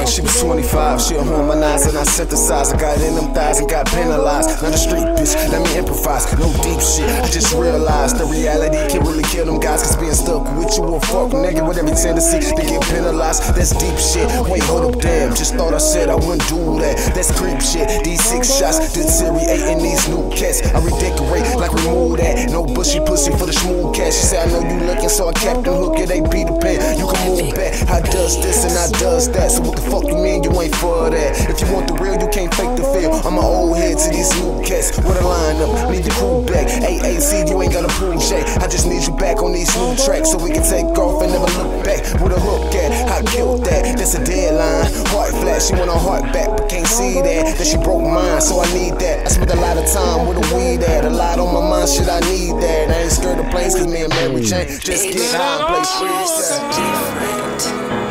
like she was 25. She'll harmonize and I synthesize. I got in them thighs and got penalized. Not a street bitch, let me improvise. No deep shit, I just realized the reality can really kill them guys. Cause being stuck with you will fuck nigga with every tendency to get penalized. That's deep shit. Wait, hold up, damn. Just thought I said I wouldn't do that. That's creep shit. These 6 shots deteriorating these new cats. I redecorate like remove that. No bushy pussy for the smooth cat. She said I know you looking, so I kept them hook it. They beat the pen. You can move back. I does this and I does that. So what the fuck you mean you ain't for that? If you want the real, you can't fake the feel. I'm an old head to these new cats. What a lineup, need the crew back. AAC, you ain't gotta prove shit. I just need you back on these new tracks so we can take off and never look back. With a hook at, I killed that. That's a deadline. Heart flat, she want her heart back, but can't see that. That she broke mine, so I need that. I spent a lot of time with a weed at. A lot on my mind, shit, I need that. I ain't scared of planes, cause me and Mary Jane just get high and play freestyle.